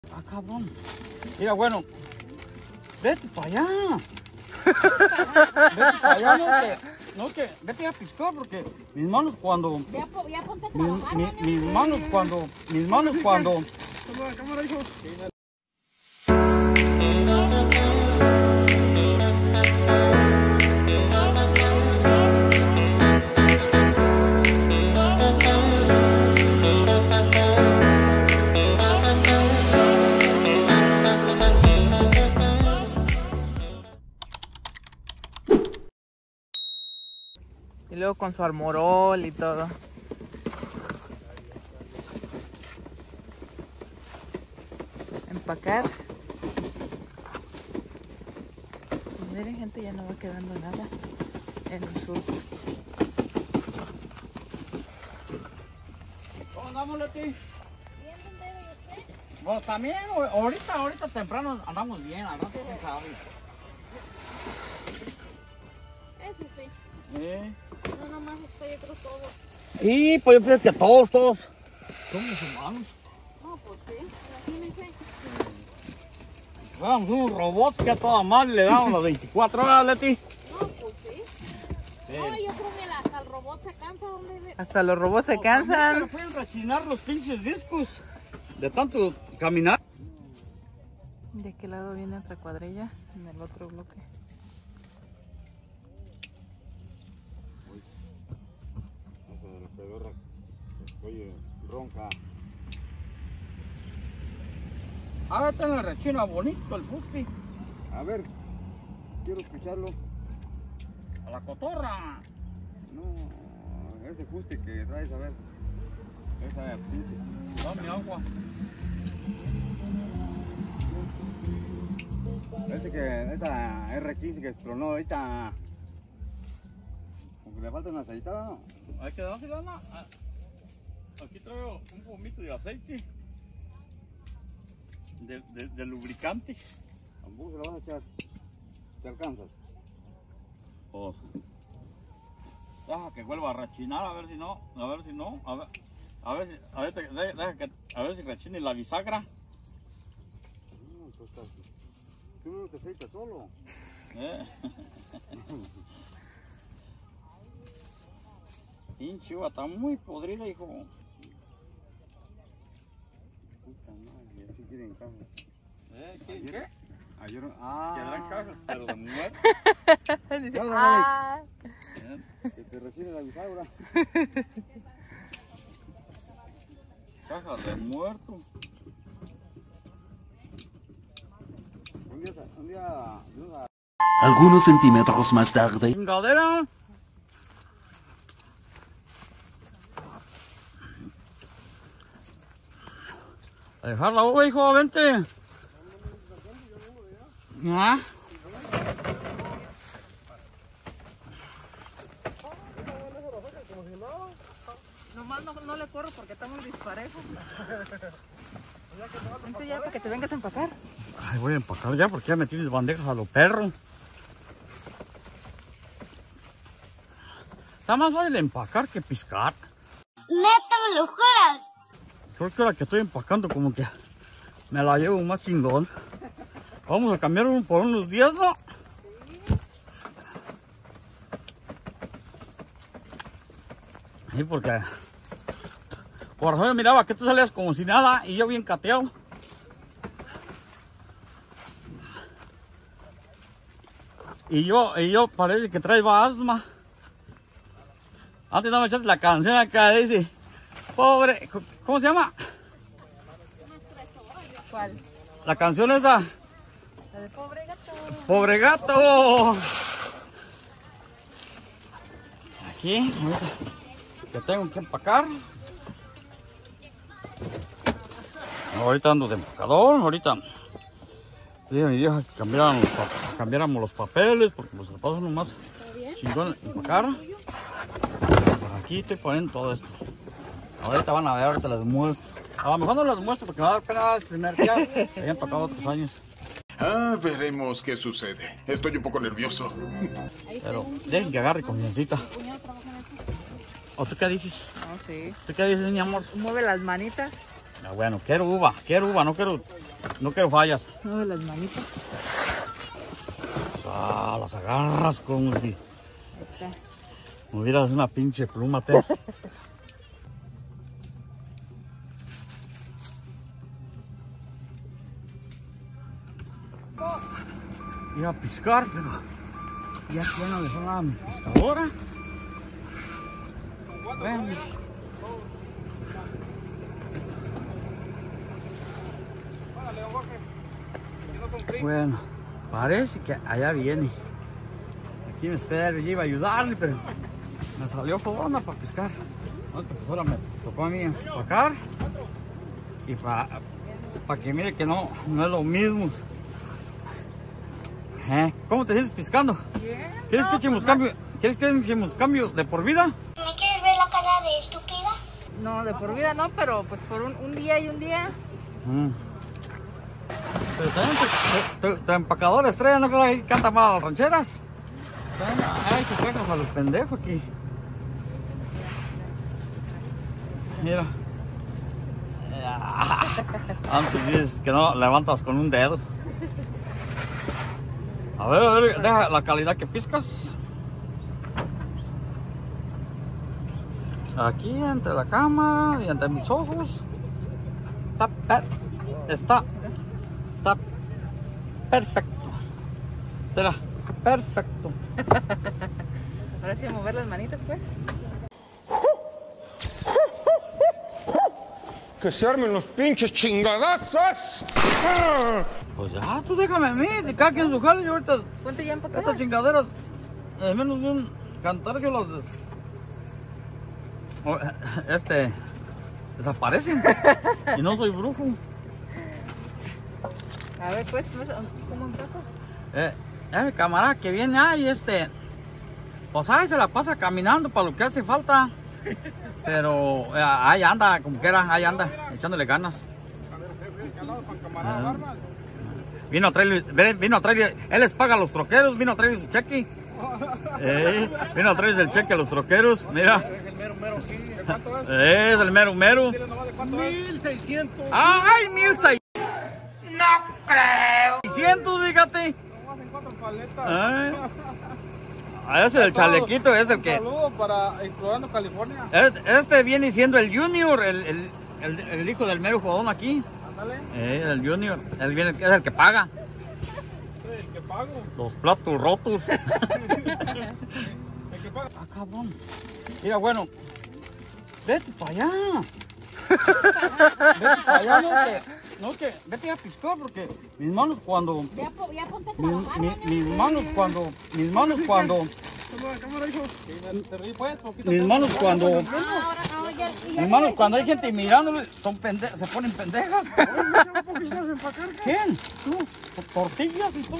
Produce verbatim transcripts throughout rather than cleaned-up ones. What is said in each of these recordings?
Ah, cabrón. Mira, bueno. Vete para allá. Vete para allá, no que, no que, vete a piscar porque mis manos cuando, Ya, ya ponte a mi, trabajar, mi, ¿no? mis manos cuando, mis manos cuando. Toma la cámara, hijo. Y luego con su armorol y todo. Empacar. Pues miren, gente, ya no va quedando nada en los surcos. ¿Cómo andamos, Leti? ¿Bien dónde vive usted? Bueno, también ahorita, ahorita temprano andamos bien, al rato quién sabe. Eso sí. ¿Eh? No nomás usted, yo creo todo. Y pues yo creo que todos, todos somos humanos. No, pues sí, imagínense. Fuéramos unos robots que a toda madre le damos las veinticuatro horas, Leti. No, pues sí. Sí. No, yo creo que hasta el robot se cansa. ¿Dónde? Hasta los robots se Se cansan. pueden rechinar los pinches discos de tanto caminar. ¿De qué lado viene otra cuadrilla? En el otro bloque. La pedorra, oye, ronca. Ah, está en la rechina bonito el fusti. A ver, quiero escucharlo. A la cotorra. No, ese fuste que traes, a ver. Esa pinche. Dame agua. Ese que, esa R quince que se tronó ahorita. Como que le falta una aceitada, ¿no? Hay que darse lana. Aquí traigo un pomito de aceite. De, de, de lubricante. Tampoco se lo vas a echar. ¿Te alcanzas? Oh. Deja que vuelva a rechinar a ver si no. A ver si no. A ver, a ver si. A ver, deja que, a ver si rechine la bisagra. No, tú estás. Tú no te aceitas solo. ¿Eh? Pinche uva, está muy podrida, hijo. Puta madre, así quieren cajas. ¿Eh? ¿Qué? ¿Qué? Ayer, ah. Quedarán cajas, pero de muerte. Dice, Ya, "Ah". Que te recibe la bisagra. Cajas de muerto. Un día, un día, un día. Algunos centímetros más tarde. Chingadera. A dejar la uva, hijo, vente. ¿Ah? Nomás no, no le corro porque está muy disparejo. Vente ya para que te vengas a empacar. Ay, voy a empacar ya porque ya metí mis bandejas a los perros. Está más fácil empacar que piscar. Neta, me lo juras. Creo que ahora que estoy empacando como que me la llevo más chingón. Vamos a cambiar un, por unos días, ¿no? Sí, porque por razón yo miraba que tú salías como si nada y yo bien cateado. Y yo, y yo parece que traes asma. Antes no me echaste la canción acá, dice, pobre, ¿cómo se llama? ¿Cuál? La canción esa. La de pobre gato. ¡Pobre gato! Aquí, ahorita que tengo que empacar. Ahorita ando de empacador, ahorita dije a mi vieja que cambiáramos, cambiáramos los papeles porque pues se paso nomás chingón empacar. Por aquí estoy poniendo todo esto. Ahorita van a ver, ahorita les muestro. A lo mejor no les muestro porque me va a dar pena el primer día. Había empacado otros años. Ah, veremos qué sucede. Estoy un poco nervioso. Pero dejen que agarre confiancita. ¿O tú qué dices? No, sí. ¿Tú qué dices, mi amor? Mueve las manitas. Ah, bueno, quiero uva, quiero uva, no quiero No quiero fallas. No de las manitas. Ah, las agarras como si Ahí está. me hubieras una pinche pluma, te. Ir a pescar, pero ya que no dejó la pescadora. Bueno. Bueno, parece que allá viene. Aquí me espero, yo iba a ayudarle, pero me salió fogona para pescar. No, pues ahora me tocó a mí empacar y para pa que mire que no, no es lo mismo. ¿Eh? ¿Cómo te sientes pescando? Bien. ¿Quieres que echemos cambio? ¿Quieres que echemos cambio de por vida? ¿Me quieres ver la cara de estúpida? No, de por vida no, pero pues por un, un día y un día. Mm. Pero también tu, tu, tu empacador estrella, ¿no crees que canta mal a las rancheras? Ay, que trajas a los pendejos aquí. Mira. Antes dices que no levantas con un dedo. A ver, a ver, deja la calidad que piscas. Aquí entre la cámara y entre mis ojos. Está, per, está, está perfecto. Será perfecto. Ahora sí a mover las manitas, pues. Que se armen los pinches chingadazos. Pues ya, tú déjame a mí, de cada quien su jale. Yo ahorita, Ponte ya empacada. estas chingaderas, de menos de un cantar, yo las des... o, este, desaparecen. Y no soy brujo. A ver, pues, ¿cómo empacas? Eh, ese camarada que viene ahí, este, pues ahí se la pasa caminando para lo que hace falta. Pero eh, ahí anda, como quiera, ahí anda, echándole ganas. Ah. Vino a traerle, vino a traerle, él les paga a los troqueros, vino a traerle su cheque. Eh, vino a traerle el cheque a los troqueros, mira. Es el mero mero aquí. ¿De cuánto es? Es el mero mero. mil seiscientos. ¡Ay, mil seiscientos! ¡No creo! seiscientos, fíjate. Nomás en cuatro paletas. Ay. Ah, ese del chalequito es el que... Un saludo para Explorando California. Este viene siendo el Junior, el, el, el, el hijo del mero jodón aquí. Ándale. Eh, el Junior, él viene, es el que paga. Sí, el que pago. Los platos rotos. El que paga. Ah, cabrón. Mira, bueno, vete para allá. Vete para allá, no que, no que, vete a piscar porque mis manos cuando, Ya, po- ya ponte a mi- trabajar. mi- Daniel. mis manos cuando, mis manos cuando, Saluda a la cámara, hijo. Sí, se ríe, pues, poquito. mis manos cuando, Ah, ahora, ahora ya, ya mis manos cuando hay gente mirándole, son pende se ponen pendejas. ¿Quién? ¿Tú? Tortillas y todo.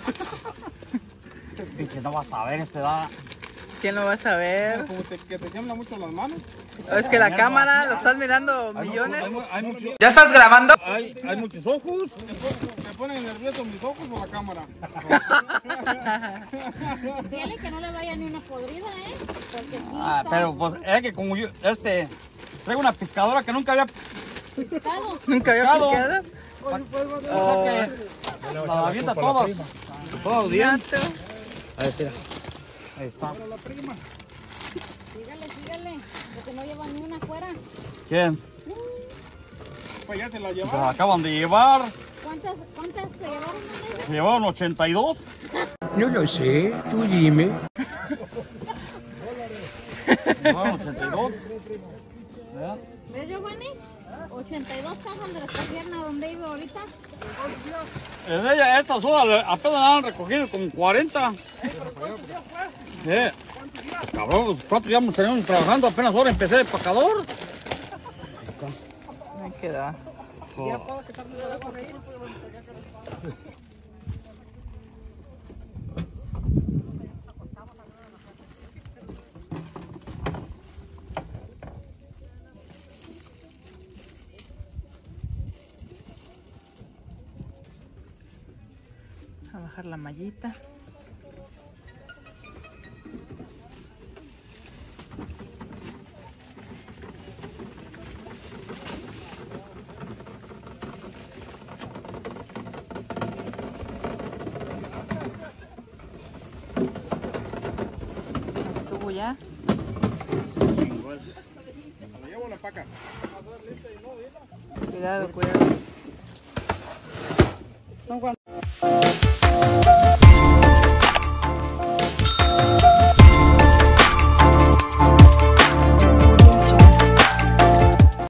Que no vas a ver, este da. ¿Quién lo va a saber? Como te, que te tiemblan mucho las manos. Es que la cámara lo estás mirando Hay millones. mucho- hay mu- hay mucho- ¿Ya estás grabando? hay, hay muchos ojos. ¿Te ponen nerviosos mis ojos o la cámara? Dile que no le vaya ni una podrida, ¿eh? Porque sí Ah, está pero pues es que como yo, este, traigo una pescadora que nunca había pescado. Nunca había Pescado. pescado. o sea que la avienta todas, todas bien. Gato. Ahí está. Ahí está. Sígale, sígale. Porque no lleva ni una afuera. ¿Quién? Pues ya se la Se llevaron. la acaban de llevar. ¿Cuántas, cuántas se llevaron? Daniel? Se llevaron ochenta y dos. No lo sé, tú dime. Se llevaron ochenta y dos. ¿Verdad? ¿Ves, Giovanni? ochenta y dos cajas de esta pierna donde vive ahorita. En ella, a estas horas apenas han recogido como cuarenta. Eh, cabrón, los cuatro ya tenemos trabajando, apenas ahora empecé de empacador. Me queda. A bajar la mallita. llevo ya. La llevo la paca. Cuidado, cuidado.